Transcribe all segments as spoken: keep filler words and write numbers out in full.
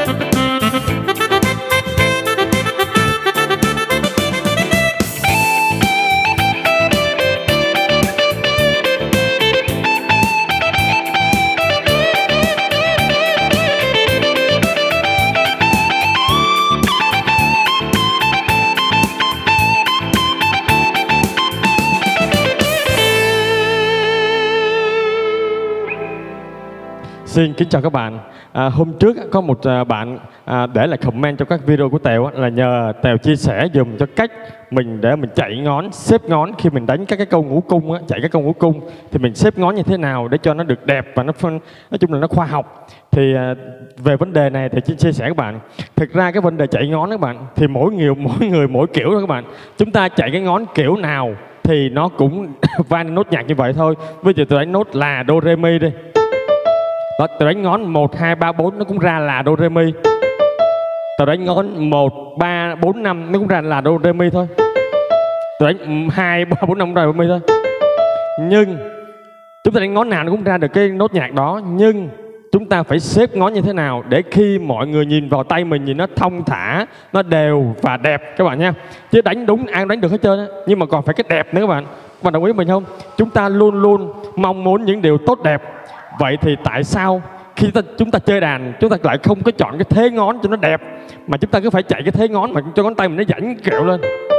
Xin kính chào các bạn. À, hôm trước có một à, bạn à, để lại comment trong các video của Tèo là nhờ Tèo chia sẻ dùm cho cách mình để mình chạy ngón, xếp ngón khi mình đánh các cái câu ngũ cung á, chạy các câu ngũ cung thì mình xếp ngón như thế nào để cho nó được đẹp và nó phân, nói chung là nó khoa học. Thì à, về vấn đề này thì xin chia sẻ các bạn. Thực ra cái vấn đề chạy ngón các bạn thì mỗi người mỗi người mỗi kiểu đó các bạn. Chúng ta chạy cái ngón kiểu nào thì nó cũng vang nốt nhạc như vậy thôi. Bây giờ tôi đánh nốt là do re mi đi. Đó, tôi đánh ngón một, hai, ba, bốn nó cũng ra là do re mi. Tôi đánh ngón một, ba, bốn, năm nó cũng ra là do re mi thôi. Tôi đánh hai, ba, bốn, năm ra do re mi thôi. Nhưng chúng ta đánh ngón nào nó cũng ra được cái nốt nhạc đó. Nhưng chúng ta phải xếp ngón như thế nào để khi mọi người nhìn vào tay mình nhìn nó thông thả, nó đều và đẹp các bạn nha. Chứ đánh đúng ai đánh được hết trơn á, nhưng mà còn phải cái đẹp nữa các bạn. Các bạn đồng ý với mình không? Chúng ta luôn luôn mong muốn những điều tốt đẹp. Vậy thì tại sao khi ta, chúng ta chơi đàn chúng ta lại không có chọn cái thế ngón cho nó đẹp, mà chúng ta cứ phải chạy cái thế ngón mà cho ngón tay mình nó dãnh kẹo lên?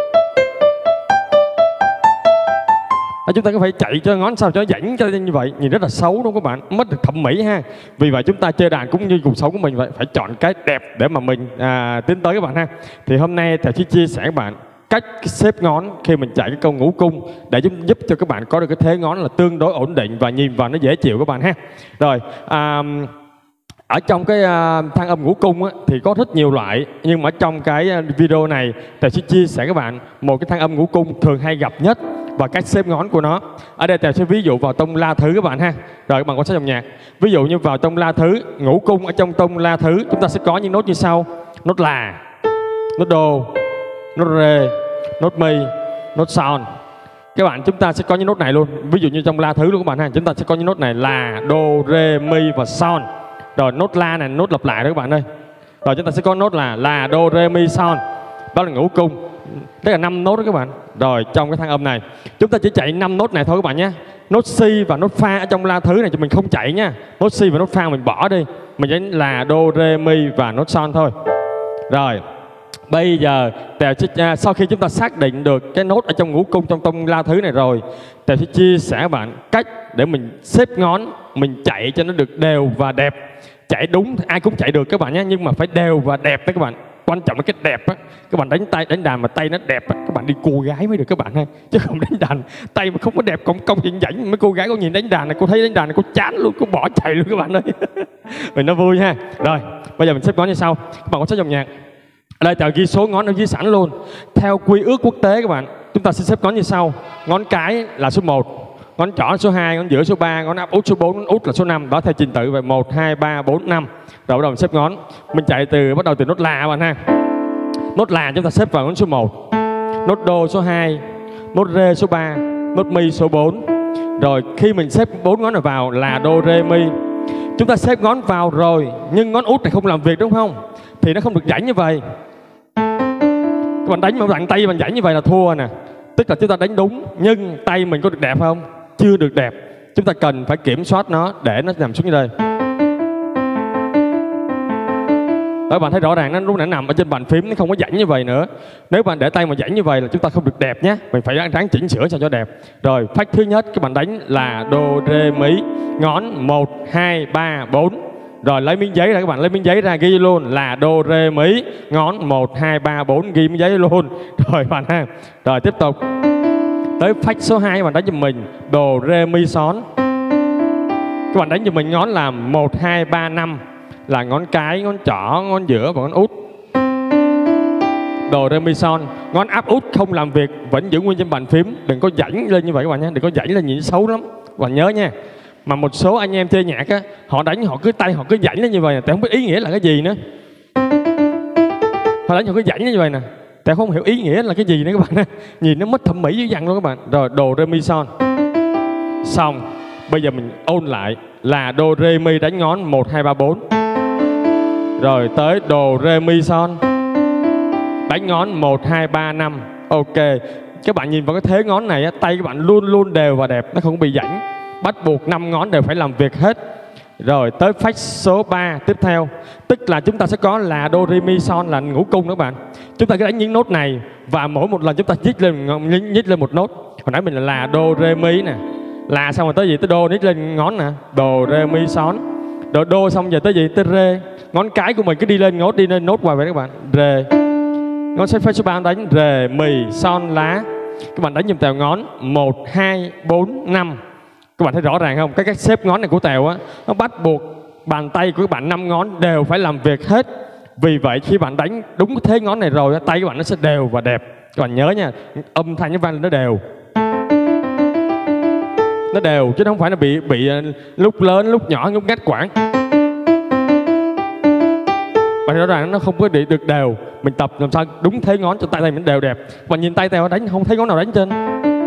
À, chúng ta cứ phải chạy cho ngón sao cho nó dãnh cho như vậy, nhìn rất là xấu đúng không các bạn, mất được thẩm mỹ ha. Vì vậy chúng ta chơi đàn cũng như cuộc sống của mình vậy, phải chọn cái đẹp để mà mình à, tiến tới các bạn ha. Thì hôm nay Thầy sẽ chia sẻ các bạn cách xếp ngón khi mình chạy cái câu ngũ cung để giúp, giúp cho các bạn có được cái thế ngón là tương đối ổn định và nhìn vào nó dễ chịu các bạn ha. Rồi à, ở trong cái à, thang âm ngũ cung á, thì có rất nhiều loại, nhưng mà trong cái video này Thầy sẽ chia sẻ các bạn một cái thang âm ngũ cung thường hay gặp nhất và cách xếp ngón của nó. Ở đây Thầy sẽ ví dụ vào tông La Thứ các bạn ha. Rồi các bạn quan sát dòng nhạc. Ví dụ như vào tông La Thứ, ngũ cung ở trong tông La Thứ chúng ta sẽ có những nốt như sau: nốt là, nốt đô, nốt rê, nốt mi, nốt son. Các bạn chúng ta sẽ có những nốt này luôn. Ví dụ như trong La Thứ luôn các bạn ha, chúng ta sẽ có những nốt này là đô, rê, mi và son. Rồi nốt La này nốt lặp lại đó các bạn ơi. Rồi chúng ta sẽ có nốt là là đô, rê, mi, son. Đó là ngũ cung. Đó là năm nốt đó các bạn. Rồi trong cái thang âm này chúng ta chỉ chạy năm nốt này thôi các bạn nhé. Nốt si và nốt fa ở trong La Thứ này thì mình không chạy nha. Nốt si và nốt fa mình bỏ đi. Mình chỉ là đô, rê, mi và nốt son thôi. Rồi bây giờ Tèo sẽ, sau khi chúng ta xác định được cái nốt ở trong ngũ cung trong tông La Thứ này rồi, Tèo sẽ chia sẻ các bạn cách để mình xếp ngón, mình chạy cho nó được đều và đẹp. Chạy đúng ai cũng chạy được các bạn nhé, nhưng mà phải đều và đẹp đó các bạn. Quan trọng là cái đẹp á. Các bạn đánh tay đánh đàn mà tay nó đẹp á, các bạn đi cô gái mới được các bạn ha. Chứ không đánh đàn tay mà không có đẹp cong cong dĩnh dãnh, mấy cô gái có nhìn đánh đàn này, cô thấy đánh đàn này cô chán luôn, cô bỏ chạy luôn các bạn ơi. Mình nó vui ha. Rồi bây giờ mình xếp ngón như sau. Các bạn có xếp dòng nhạc. Ở đây Tèo ghi số ngón ở dưới sẵn luôn. Theo quy ước quốc tế các bạn, chúng ta sẽ xếp ngón như sau. Ngón cái là số một, ngón trỏ là số hai, ngón giữa số ba, ngón áp út số bốn, ngón út là số năm. Đó theo trình tự về một, hai, ba, bốn, năm. Rồi bắt đầu mình xếp ngón. Mình chạy từ bắt đầu từ nốt là các bạn ha. Nốt là chúng ta xếp vào ngón số một, nốt đô số hai, nốt rê số ba, nốt mi số bốn. Rồi khi mình xếp bốn ngón này vào là đô, rê, mi. Chúng ta xếp ngón vào rồi, nhưng ngón út này không làm việc đúng không? Thì nó không được dãnh như vậy. Các bạn đánh mà bạn tay bạn dãnh như vậy là thua nè. Tức là chúng ta đánh đúng, nhưng tay mình có được đẹp không? Chưa được đẹp. Chúng ta cần phải kiểm soát nó để nó nằm xuống như đây. Đó, các bạn thấy rõ ràng nó lúc nãy nằm ở trên bàn phím, nó không có dãnh như vậy nữa. Nếu bạn để tay mà dãnh như vậy là chúng ta không được đẹp nhé. Mình phải ráng chỉnh sửa sao cho đẹp. Rồi phách thứ nhất các bạn đánh là đô, rê, mi, ngón một, hai, ba, bốn. Rồi lấy miếng giấy ra các bạn, lấy miếng giấy ra ghi luôn là đô, rê, mi, ngón một, hai, ba, bốn, ghi miếng giấy luôn. Rồi bạn ha. Rồi tiếp tục. Tới phách số hai các bạn đánh cho mình đô, rê, mi, son. Các bạn đánh cho mình ngón là một, hai, ba, năm. Là ngón cái, ngón trỏ, ngón giữa và ngón út. Đồ, rê, mi, son. Ngón áp út không làm việc, vẫn giữ nguyên trên bàn phím. Đừng có dãnh lên như vậy các bạn nhé. Đừng có dãnh lên nhìn xấu lắm. Các bạn nhớ nha. Mà một số anh em chơi nhạc á, họ đánh họ cứ tay họ cứ dãnh lên như vậy nè. Tại không biết ý nghĩa là cái gì nữa. Họ đánh họ cứ dãnh lên như vậy nè. Tại không hiểu ý nghĩa là cái gì nữa các bạn. Nhìn nó mất thẩm mỹ dữ dằn luôn các bạn. Rồi đồ, rê, mi, son. Xong. Bây giờ mình ôn lại là đô, rê, mi đánh ngón một, hai, ba, bốn. Rồi tới đồ rê mi son. Đánh ngón một, hai, ba, năm. Ok. Các bạn nhìn vào cái thế ngón này, tay các bạn luôn luôn đều và đẹp, nó không bị rãnh. Bắt buộc năm ngón đều phải làm việc hết. Rồi tới phách số ba tiếp theo. Tức là chúng ta sẽ có là đô ri mi son là ngũ cung đó các bạn. Chúng ta cứ đánh những nốt này và mỗi một lần chúng ta nhích lên nhích lên một nốt. Hồi nãy mình là là đô rê mi nè. Là xong rồi tới gì tới đô nhích lên ngón nè. Đồ rê mi son. Rồi đô xong giờ tới gì tới rê. Ngón cái của mình cứ đi lên nốt đi lên nốt hoài vậy các bạn. Rê. Ngón phách số ba đánh rê mì son lá. Các bạn đánh giùm Tèo ngón một, hai, bốn, năm. Các bạn thấy rõ ràng không? Cái cách xếp ngón này của Tèo á, nó bắt buộc bàn tay của các bạn năm ngón đều phải làm việc hết. Vì vậy khi bạn đánh đúng cái thế ngón này rồi, tay các bạn nó sẽ đều và đẹp. Các bạn nhớ nha, âm thanh nó vang lên nó đều. Nó đều chứ không phải nó bị bị lúc lớn, lúc nhỏ, lúc ngắt quãng. Bạn rõ ràng nó không có được đều. Mình tập làm sao đúng thế ngón cho tay tay mình đều đẹp. Bạn nhìn tay Tèo đánh không thấy ngón nào đánh trên.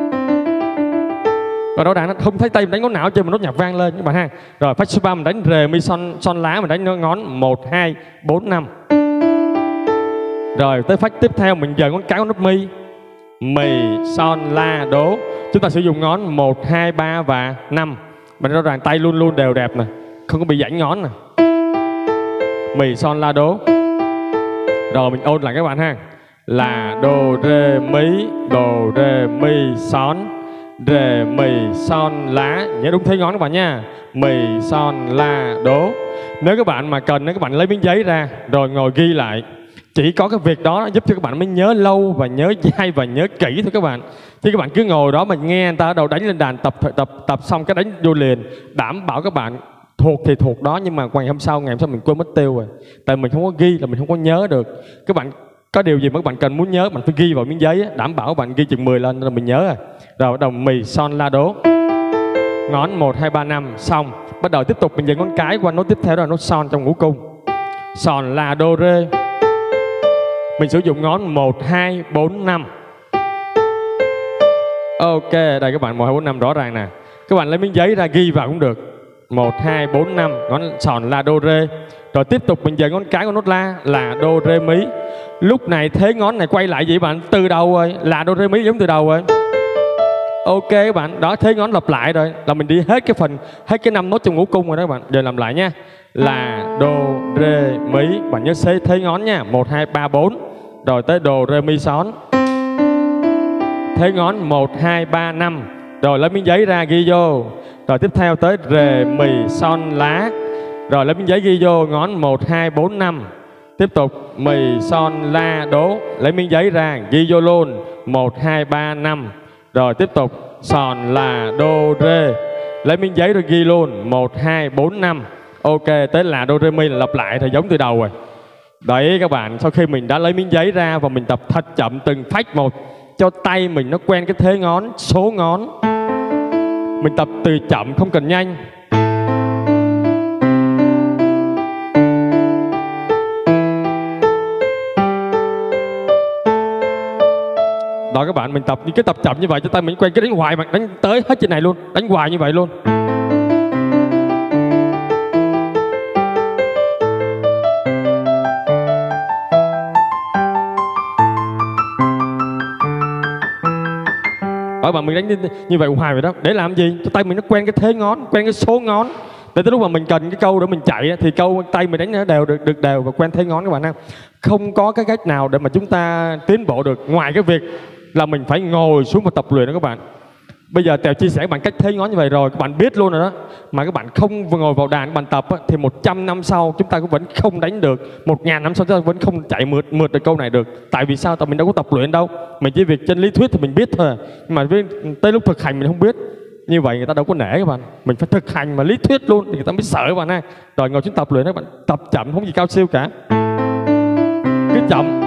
Và rõ ràng nó không thấy tay mình đánh ngón nào trên mà nốt nhạc vang lên các bạn ha. Rồi phách số ba mình đánh rê mi son son lá, mình đánh ngón một, hai, bốn, năm. Rồi tới phách tiếp theo mình dời ngón cái của nốt mi. Mì, son, la, đố. Chúng ta sử dụng ngón một, hai, ba và năm. Bạn rõ ràng tay luôn luôn đều đẹp nè, không có bị giãn ngón nè. Mì, son, la, đố. Rồi mình ôn lại các bạn ha. Là đô, rê, mi, đồ, rê, mi, son, rê, mì, son, lá. Nhớ đúng thế ngón các bạn nha. Mì, son, la, đố. Nếu các bạn mà cần, nếu các bạn lấy miếng giấy ra rồi ngồi ghi lại. Chỉ có cái việc đó giúp cho các bạn mới nhớ lâu và nhớ dai và nhớ kỹ thôi các bạn. Chứ các bạn cứ ngồi đó mà nghe người ta đầu đánh lên đàn tập tập tập xong cái đánh vô liền. Đảm bảo các bạn thuộc thì thuộc đó, nhưng mà ngày hôm sau ngày hôm sau mình quên mất tiêu rồi. Tại mình không có ghi là mình không có nhớ được. Các bạn có điều gì mà các bạn cần muốn nhớ, bạn phải ghi vào miếng giấy á, đảm bảo các bạn ghi chừng mười lên là mình nhớ rồi. Rồi bắt đầu mì, son, la, đố. Ngón một, hai, ba, năm xong. Bắt đầu tiếp tục mình dời ngón cái qua nốt tiếp theo đó là nốt son trong ngũ cung. Son, la, đô, rê. Mình sử dụng ngón một, hai, bốn, năm. Ok, đây các bạn một, hai, bốn, năm rõ ràng nè. Các bạn lấy miếng giấy ra ghi vào cũng được. một, hai, bốn, năm, ngón sòn, la, đô, rê. Rồi tiếp tục mình dời ngón cái của nốt la là đô, rê, mí. Lúc này thế ngón này quay lại vậy bạn, từ đầu rồi, là đô, rê, mí giống từ đầu rồi. Ok các bạn, đó thế ngón lặp lại rồi, là mình đi hết cái phần, hết cái năm nốt trong ngũ cung rồi đó các bạn. Giờ làm lại nha. Là đô, rê, mí. Bạn nhớ xế thế ngón nha. một, hai, ba, bốn. Rồi tới đồ, rê, mi, son. Thế ngón một, hai, ba, năm. Rồi lấy miếng giấy ra ghi vô. Rồi tiếp theo tới rê, mì, son, lá. Rồi lấy miếng giấy ghi vô ngón một, hai, bốn, năm. Tiếp tục mì, son, la, đố. Lấy miếng giấy ra ghi vô luôn. một, hai, ba, năm. Rồi tiếp tục sòn, là, đô, rê. Lấy miếng giấy rồi ghi luôn. một, hai, bốn, năm. Ok, tới là, đô, rê, mi là lặp lại thì giống từ đầu rồi. Đấy các bạn, sau khi mình đã lấy miếng giấy ra và mình tập thật chậm từng phách một, cho tay mình nó quen cái thế ngón, số ngón. Mình tập từ chậm không cần nhanh. Đó các bạn, mình tập những cái tập chậm như vậy cho tay mình quen cái đánh hoài mà đánh tới hết trên này luôn, đánh hoài như vậy luôn. Đó bạn, mình đánh như vậy hoài vậy đó. Để làm gì? Cho tay mình nó quen cái thế ngón, quen cái số ngón. Để tới lúc mà mình cần cái câu để mình chạy thì câu tay mình đánh nó đều được được đều và quen thế ngón các bạn ha. Không có cái cách nào để mà chúng ta tiến bộ được ngoài cái việc là mình phải ngồi xuống và tập luyện đó các bạn. Bây giờ Tèo chia sẻ các bạn cách thế ngón như vậy rồi, các bạn biết luôn rồi đó. Mà các bạn không ngồi vào đàn các bạn tập á, thì một trăm năm sau chúng ta cũng vẫn không đánh được, một ngàn năm sau chúng ta vẫn không chạy mượt mượt được câu này được. Tại vì sao? Tại mình đâu có tập luyện đâu. Mình chỉ việc trên lý thuyết thì mình biết thôi. Nhưng mà với, tới lúc thực hành mình không biết. Như vậy người ta đâu có nể các bạn. Mình phải thực hành mà lý thuyết luôn thì người ta mới sợ các bạn ha. Rồi ngồi xuống tập luyện các bạn, tập chậm không gì cao siêu cả. Cứ chậm.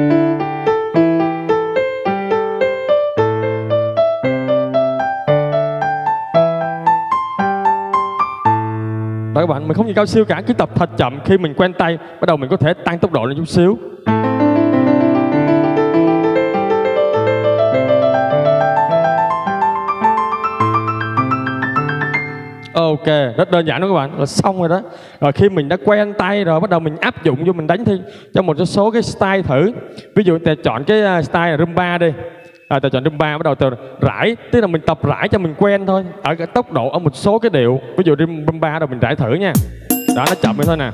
Đó các bạn, mình không gì cao siêu cả, cứ tập thật chậm. Khi mình quen tay, bắt đầu mình có thể tăng tốc độ lên chút xíu. Ok, rất đơn giản đó các bạn, là xong rồi đó. Rồi khi mình đã quen tay rồi, bắt đầu mình áp dụng vô mình đánh thi cho một số cái style thử. Ví dụ ta chọn cái style là rumba đi. À, ta chọn rumba, bắt đầu từ rải, tức là mình tập rải cho mình quen thôi. Ở cái tốc độ, ở một số cái điệu. Ví dụ rumba rồi mình rải thử nha. Đó, nó chậm vậy thôi nè.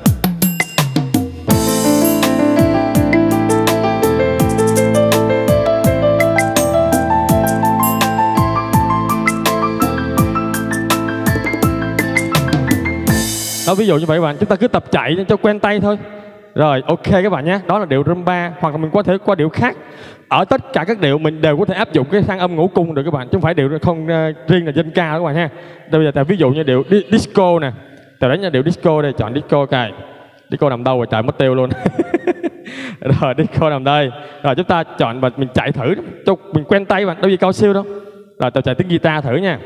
Đó, ví dụ như vậy các bạn, chúng ta cứ tập chạy cho quen tay thôi. Rồi, ok các bạn nhé. Đó là điệu rumba, hoặc là mình có thể qua điệu khác. Ở tất cả các điệu mình đều có thể áp dụng cái thang âm ngũ cung được các bạn, chứ không phải điệu không uh, riêng là dân ca các bạn ha. Bây giờ tại ví dụ như điệu di disco nè, tại đánh là điệu disco đây, chọn disco cài. Disco nằm đâu rồi trời, mất tiêu luôn. Rồi disco nằm đây. Rồi chúng ta chọn và mình chạy thử cho mình quen tay các bạn, đâu gì cao siêu đâu. Rồi tôi chạy tiếng guitar thử nha.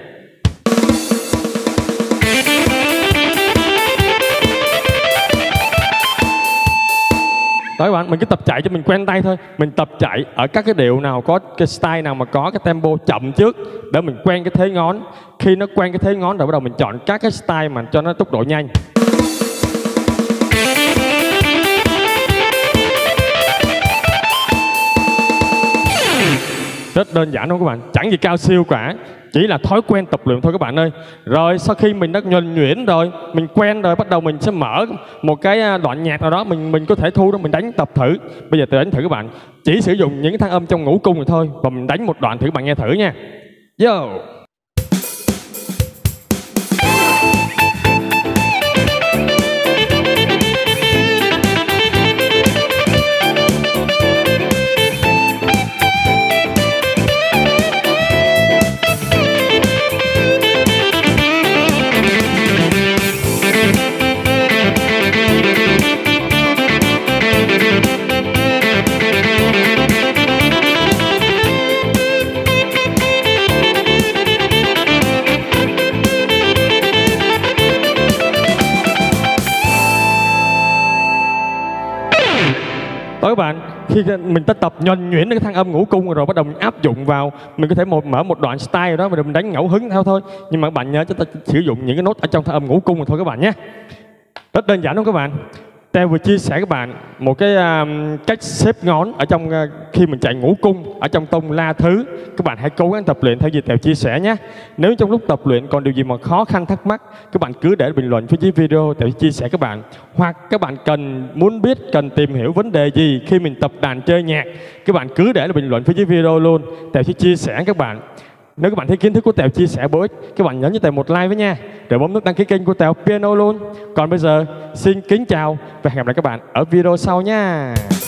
Đó các bạn, mình cứ tập chạy cho mình quen tay thôi. Mình tập chạy ở các cái điệu nào có cái style nào mà có cái tempo chậm trước để mình quen cái thế ngón. Khi nó quen cái thế ngón rồi bắt đầu mình chọn các cái style mà cho nó tốc độ nhanh. Rất đơn giản đúng không các bạn? Chẳng gì cao siêu cả, chỉ là thói quen tập luyện thôi các bạn ơi. Rồi sau khi mình đã nhuần nhuyễn rồi, mình quen rồi, bắt đầu mình sẽ mở một cái đoạn nhạc nào đó mình mình có thể thu đó, mình đánh tập thử. Bây giờ tôi đánh thử các bạn, chỉ sử dụng những thang âm trong ngũ cung rồi thôi, và mình đánh một đoạn thử các bạn nghe thử nha. Yo. Đó các bạn, khi mình đã tập nhuần nhuyễn cái thang âm ngũ cung rồi, bắt đầu mình áp dụng vào, mình có thể một mở một đoạn style rồi đó, và mình đánh ngẫu hứng theo thôi. Nhưng mà các bạn nhớ chúng ta sử dụng những cái nốt ở trong thang âm ngũ cung rồi thôi các bạn nhé. Rất đơn giản đúng không các bạn? Teo vừa chia sẻ các bạn một cái uh, cách xếp ngón ở trong uh, khi mình chạy ngũ cung ở trong tông la thứ. Các bạn hãy cố gắng tập luyện theo gì Teo chia sẻ nhé. Nếu trong lúc tập luyện còn điều gì mà khó khăn thắc mắc, các bạn cứ để bình luận phía dưới video Teo chia sẻ các bạn. Hoặc các bạn cần muốn biết, cần tìm hiểu vấn đề gì khi mình tập đàn chơi nhạc, các bạn cứ để bình luận phía dưới video luôn, Teo sẽ chia sẻ các bạn. Nếu các bạn thấy kiến thức của Teo chia sẻ bổ ích, các bạn nhấn cho Teo một like với nha, rồi bấm nút đăng ký kênh của Teo Piano luôn. Còn bây giờ xin kính chào và hẹn gặp lại các bạn ở video sau nha.